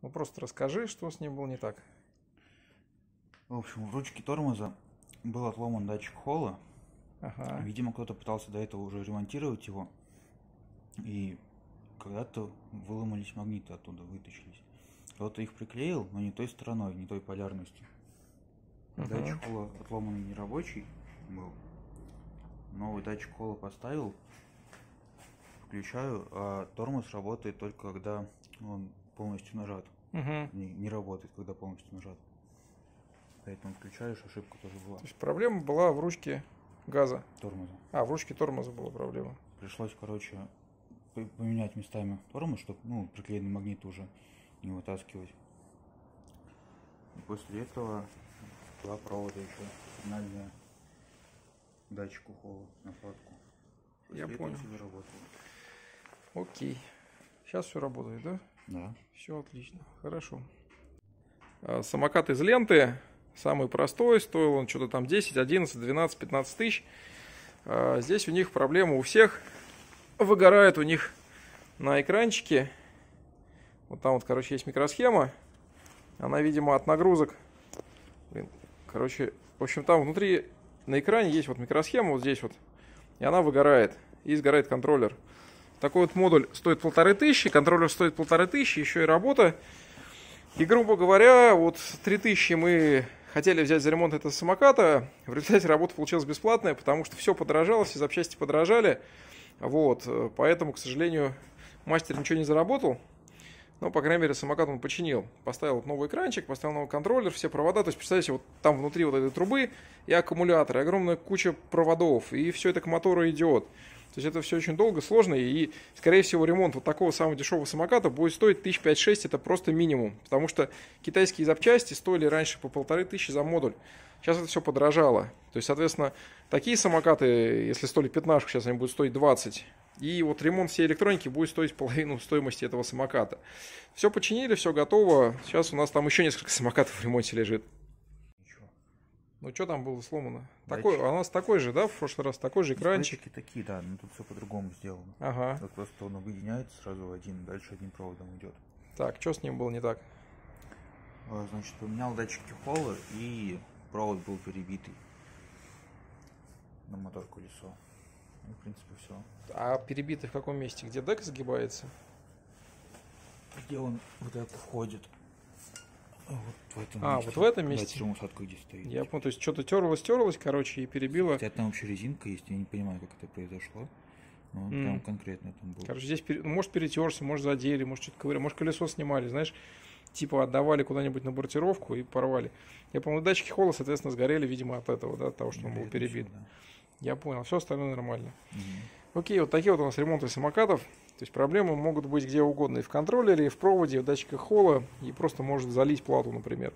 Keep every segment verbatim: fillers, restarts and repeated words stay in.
Ну просто расскажи, что с ним было не так. В общем, в ручке тормоза был отломан датчик холла. Ага. Видимо, кто-то пытался до этого уже ремонтировать его. И когда-то выломались магниты оттуда, вытащились. Кто-то их приклеил, но не той стороной, не той полярностью. Uh-huh. Датчик холла отломанный нерабочий был. Новый датчик холла поставил, включаю, а тормоз работает только когда он полностью нажат. Uh-huh. не, не работает, когда полностью нажат. Поэтому включаешь, ошибка тоже была. То есть проблема была в ручке газа? Тормоза. А, в ручке тормоза была проблема. Пришлось, короче, поменять местами тормоз, чтобы, ну, приклеенный магнит уже не вытаскивать. И после этого два провода еще сигнальные датчику холла, накладку. Я понял. Все заработало. Окей. Сейчас все работает, да? Да. Все отлично. Хорошо. А, самокат из ленты. Самый простой. Стоил он что-то там десять, одиннадцать, двенадцать, пятнадцать тысяч. А, здесь у них проблема у всех. Выгорает у них на экранчике. Вот там вот, короче, есть микросхема. Она, видимо, от нагрузок. Блин, короче, в общем, там внутри на экране есть вот микросхема вот здесь вот. И она выгорает. И сгорает контроллер. Такой вот модуль стоит полторы тысячи. Контроллер стоит полторы тысячи. Еще и работа. И, грубо говоря, вот три тысячи мы хотели взять за ремонт этого самоката. В результате работа получилась бесплатная, потому что все подорожало, все запчасти подорожали. Вот, поэтому, к сожалению, мастер ничего не заработал. Но, по крайней мере, самокат он починил. Поставил новый экранчик, поставил новый контроллер, все провода. То есть, представьте, вот там внутри вот этой трубы и аккумулятор, и огромная куча проводов. И все это к мотору идет. То есть, это все очень долго, сложно. И, скорее всего, ремонт вот такого самого дешевого самоката будет стоить тысяч пять-шесть. Это просто минимум. Потому что китайские запчасти стоили раньше по полторы тысячи за модуль. Сейчас это все подорожало. То есть, соответственно, такие самокаты, если стоили пятнашку, сейчас они будут стоить двадцать. И вот ремонт всей электроники будет стоить половину стоимости этого самоката. Все починили, все готово. Сейчас у нас там еще несколько самокатов в ремонте лежит. Ничего. Ну что там было сломано? Такой, а у нас такой же, да, в прошлый раз? Такой же экранчик? Датчики такие, да, но тут все по-другому сделано. Ага. Вот просто он объединяется сразу в один, дальше одним проводом идет. Так, что с ним было не так? Значит, поменял датчики холла и провод был перебитый на мотор колесо. Ну, в принципе, все. А перебитый в каком месте? Где дек сгибается? Где он в деку входит? Вот в этом а, месте. вот в этом месте? Усадка, где стоит. Я понял, то есть что-то терлось, терлось, короче, и перебило. Хотя там вообще резинка есть, я не понимаю, как это произошло. Но он mm. прям конкретно там был. Короче, здесь, ну, может, перетерся, может, задели, может, что-то ковыряли, может, колесо снимали, знаешь, типа отдавали куда-нибудь на бортировку и порвали. Я помню, датчики холла, соответственно, сгорели, видимо, от этого, да, от того, что он был перебит. Все, да. Я понял, все остальное нормально. Mm-hmm. Окей, вот такие вот у нас ремонты самокатов. То есть проблемы могут быть где угодно. И в контроллере, и в проводе, и в датчиках холла. И просто может залить плату, например.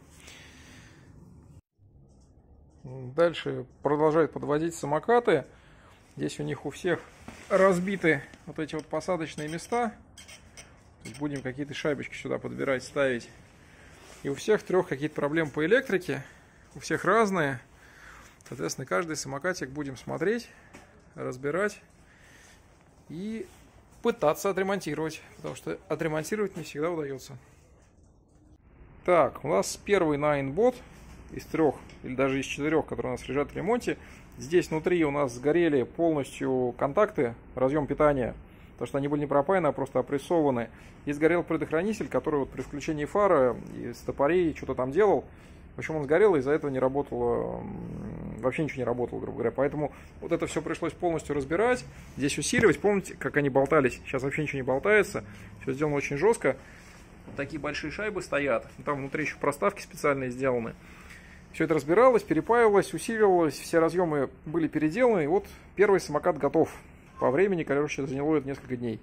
Дальше продолжают подводить самокаты. Здесь у них у всех разбиты вот эти вот посадочные места. То есть будем какие-то шайбочки сюда подбирать, ставить. И у всех трех какие-то проблемы по электрике. У всех разные. Соответственно, каждый самокатик будем смотреть, разбирать и пытаться отремонтировать, потому что отремонтировать не всегда удается. Так, у нас первый Ninebot из трех, или даже из четырех, которые у нас лежат в ремонте. Здесь внутри у нас сгорели полностью контакты, разъем питания, потому что они были не пропаяны, а просто опрессованы. И сгорел предохранитель, который вот при включении фара и стопорей что-то там делал. В общем, он сгорел, и из-за этого не работало, вообще ничего не работало, грубо говоря. Поэтому вот это все пришлось полностью разбирать, здесь усиливать. Помните, как они болтались? Сейчас вообще ничего не болтается. Все сделано очень жестко. Вот такие большие шайбы стоят. Там внутри еще проставки специальные сделаны. Все это разбиралось, перепаивалось, усиливалось. Все разъемы были переделаны. И вот первый самокат готов. По времени, короче, заняло это несколько дней.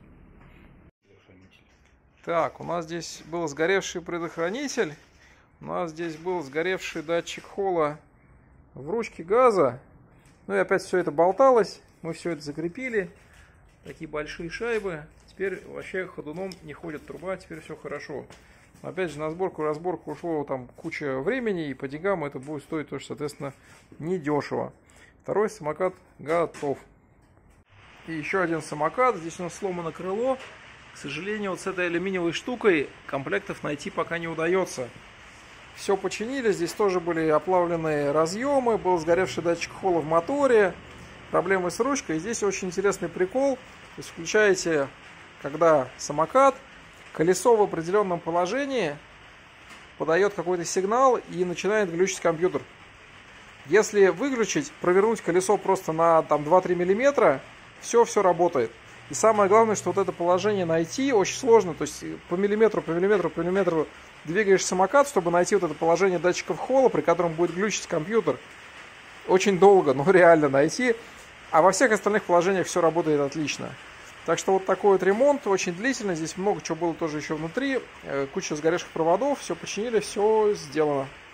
Так, у нас здесь был сгоревший предохранитель. У нас здесь был сгоревший датчик холла в ручке газа. Ну и опять все это болталось. Мы все это закрепили. Такие большие шайбы. Теперь вообще ходуном не ходит труба. Теперь все хорошо. Опять же, на сборку и разборку ушло там куча времени. И по деньгам это будет стоить тоже, соответственно, недешево. Второй самокат готов. И еще один самокат. Здесь у нас сломано крыло. К сожалению, вот с этой алюминиевой штукой комплектов найти пока не удается. Все починили, здесь тоже были оплавленные разъемы, был сгоревший датчик холла в моторе, проблемы с ручкой. И здесь очень интересный прикол. То есть включаете, когда самокат, колесо в определенном положении подает какой-то сигнал и начинает глючить компьютер. Если выключить, провернуть колесо просто на там, два-три миллиметра, все, все работает. И самое главное, что вот это положение найти очень сложно. То есть по миллиметру, по миллиметру, по миллиметру двигаешь самокат, чтобы найти вот это положение датчиков холла, при котором будет глючить компьютер. Очень долго, но реально найти. А во всех остальных положениях все работает отлично. Так что вот такой вот ремонт, очень длительный. Здесь много чего было тоже еще внутри. Куча сгоревших проводов, все починили, все сделано.